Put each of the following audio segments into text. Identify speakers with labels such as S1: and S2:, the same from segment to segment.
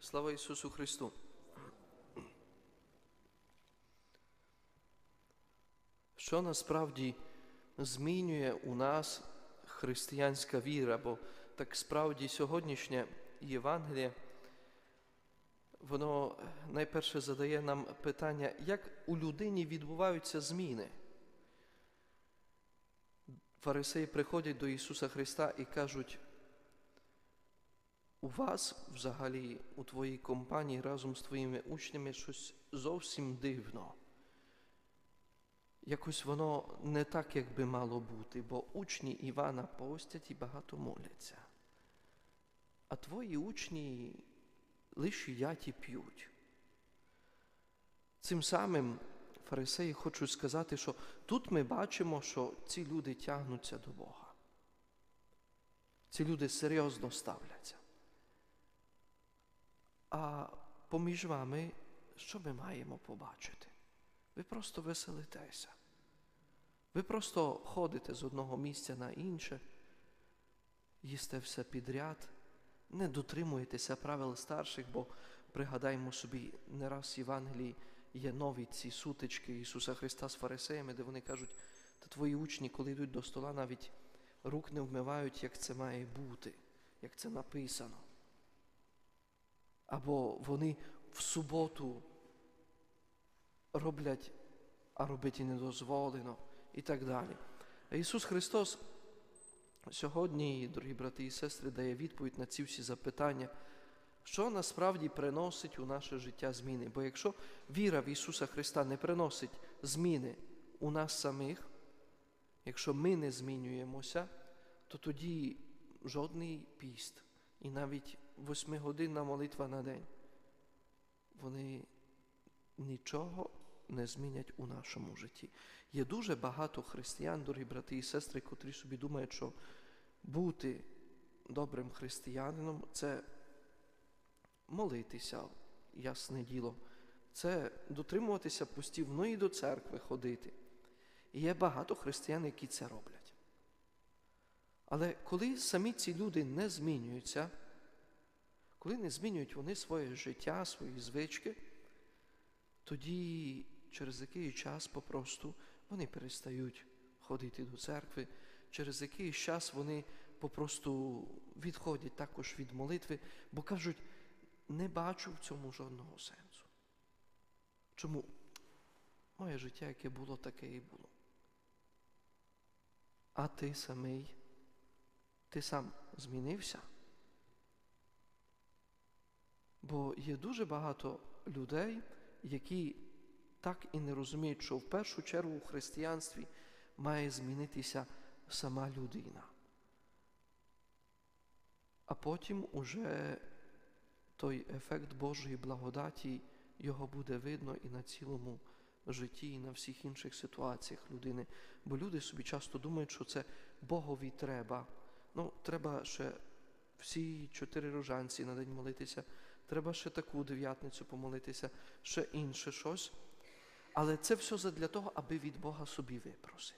S1: Слава Ісусу Христу! Що насправді змінює у нас християнська віра? Бо так справді сьогоднішнє Євангеліє, воно найперше задає нам питання, як у людині відбуваються зміни. Фарисеї приходять до Ісуса Христа і кажуть: у вас взагалі, у твоїй компанії разом з твоїми учнями щось зовсім дивно. Якось воно не так, як би мало бути, бо учні Івана постять і багато моляться. А твої учні лише їдять і п'ють. Цим самим фарисеї хочуть сказати, що тут ми бачимо, що ці люди тягнуться до Бога. Ці люди серйозно ставляться. А поміж вами, що ми маємо побачити? Ви просто веселитеся. Ви просто ходите з одного місця на інше, їсте все підряд, не дотримуєтеся правил старших, бо пригадаймо собі, не раз в Євангелії є нові ці сутички Ісуса Христа з фарисеями, де вони кажуть: та твої учні, коли йдуть до стола, навіть рук не вмивають, як це має бути, як це написано. Або вони в суботу роблять, а робити не дозволено, і так далі. А Ісус Христос сьогодні, дорогі брати і сестри, дає відповідь на ці всі запитання, що насправді приносить у наше життя зміни. Бо якщо віра в Ісуса Христа не приносить зміни у нас самих, якщо ми не змінюємося, то тоді жодний піст і навіть 8-годинна молитва на день, вони нічого не змінять у нашому житті. Є дуже багато християн, дорогі брати і сестри, котрі собі думають, що бути добрим християнином – це молитися, ясне діло, це дотримуватися постів, ну і до церкви ходити. І є багато християн, які це роблять. Але коли самі ці люди не змінюються, коли не змінюють вони своє життя, свої звички, тоді через який час попросту вони перестають ходити до церкви, через який час вони попросту відходять також від молитви, бо кажуть: не бачу в цьому жодного сенсу. Чому? Моє життя, яке було, таке і було. А ти самий, ти сам змінився? Бо є дуже багато людей, які так і не розуміють, що в першу чергу у християнстві має змінитися сама людина. А потім уже той ефект Божої благодаті, його буде видно і на цілому житті, і на всіх інших ситуаціях людини. Бо люди собі часто думають, що це Богові треба. Треба ще всі 4 рожанці на день молитися, треба ще таку дев'ятницю помолитися, ще інше щось. Але це все задля того, аби від Бога собі випросити.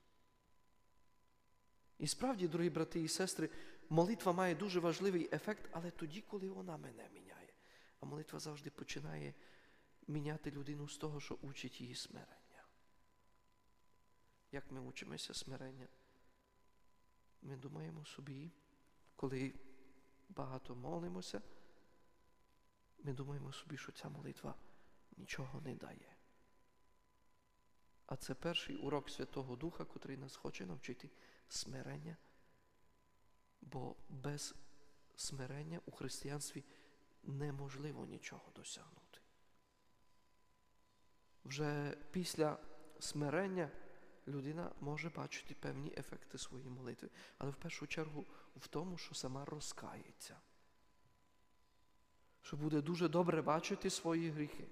S1: І справді, дорогі брати і сестри, молитва має дуже важливий ефект, але тоді, коли вона мене міняє. А молитва завжди починає міняти людину з того, що учить її смирення. Як ми учимося смирення? Ми думаємо собі, коли багато молимося, ми думаємо собі, що ця молитва нічого не дає. А це перший урок Святого Духа, котрий нас хоче навчити смирення. Бо без смирення у християнстві неможливо нічого досягнути. Вже після смирення людина може бачити певні ефекти своєї молитви. Але в першу чергу в тому, що сама розкається. Що буде дуже добре бачити свої гріхи.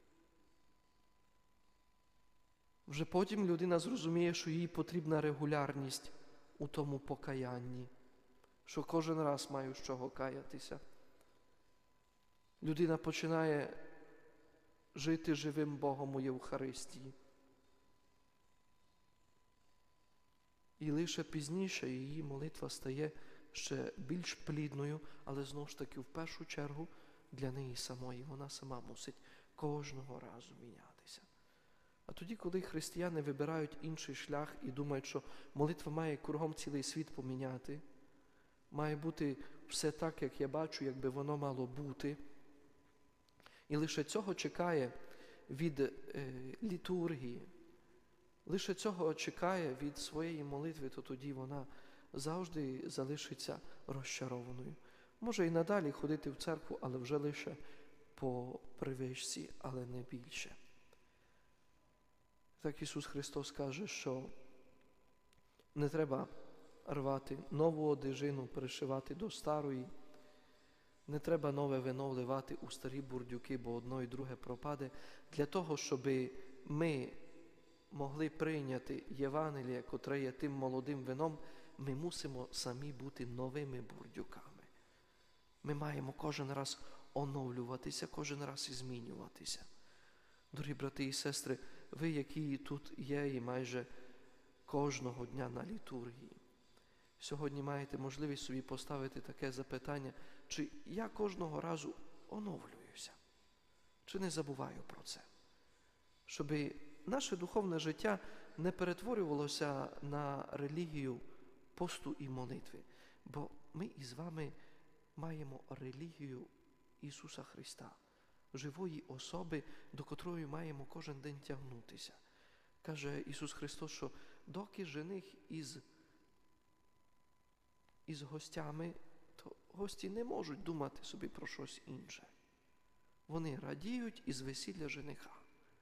S1: Вже потім людина зрозуміє, що їй потрібна регулярність у тому покаянні, що кожен раз маю з чого каятися. Людина починає жити живим Богом у Євхаристії. І лише пізніше її молитва стає ще більш плідною, але знову ж таки в першу чергу для неї самої. Вона сама мусить кожного разу мінятися. А тоді, коли християни вибирають інший шлях і думають, що молитва має кругом цілий світ поміняти, має бути все так, як я бачу, як би воно мало бути, і лише цього чекає від літургії, лише цього чекає від своєї молитви, то тоді вона завжди залишиться розчарованою. Може і надалі ходити в церкву, але вже лише по привичці, але не більше. Так Ісус Христос каже, що не треба рвати нову одежину, перешивати до старої, не треба нове вино вливати у старі бурдюки, бо одно і друге пропаде. Для того, щоб ми могли прийняти Євангеліє, котре є тим молодим вином, ми мусимо самі бути новими бурдюками. Ми маємо кожен раз оновлюватися, кожен раз змінюватися. Дорогі брати і сестри, ви, які тут є і майже кожного дня на літургії, сьогодні маєте можливість собі поставити таке запитання, чи я кожного разу оновлююся, чи не забуваю про це. Щоб наше духовне життя не перетворювалося на релігію посту і молитви, бо ми із вами маємо релігію Ісуса Христа, живої особи, до котрої маємо кожен день тягнутися. Каже Ісус Христос, що доки жених із гостями, то гості не можуть думати собі про щось інше. Вони радіють із весілля жениха.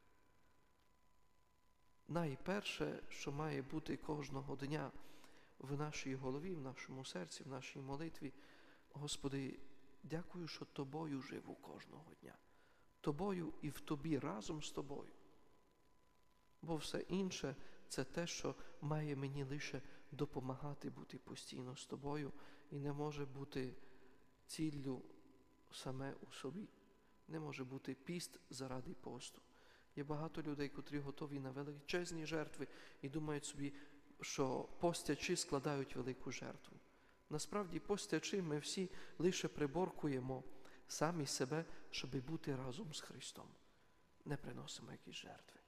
S1: Найперше, що має бути кожного дня в нашій голові, в нашому серці, в нашій молитві: Господи, дякую, що Тобою живу кожного дня. Тобою і в Тобі, разом з Тобою. Бо все інше – це те, що має мені лише допомагати бути постійно з Тобою і не може бути ціллю саме у собі. Не може бути піст заради посту. Є багато людей, котрі готові на величезні жертви і думають собі, що постячи складають велику жертву. Насправді, постячи ми всі лише приборкуємо самі себе, щоб бути разом з Христом. Не приносимо якісь жертви.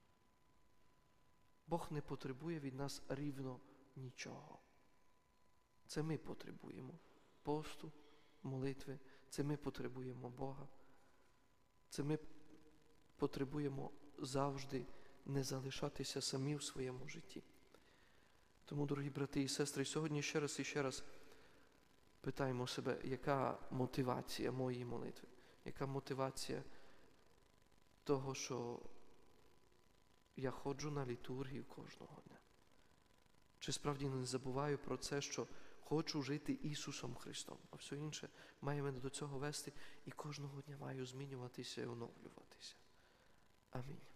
S1: Бог не потребує від нас рівно нічого. Це ми потребуємо посту, молитви, це ми потребуємо Бога. Це ми потребуємо завжди не залишатися самі в своєму житті. Тому, дорогі брати і сестри, сьогодні ще раз і ще раз питаємо себе, яка мотивація моєї молитви, яка мотивація того, що я ходжу на літургію кожного дня. Чи справді не забуваю про це, що хочу жити Ісусом Христом, а все інше має мене до цього вести і кожного дня маю змінюватися і оновлюватися. Амінь.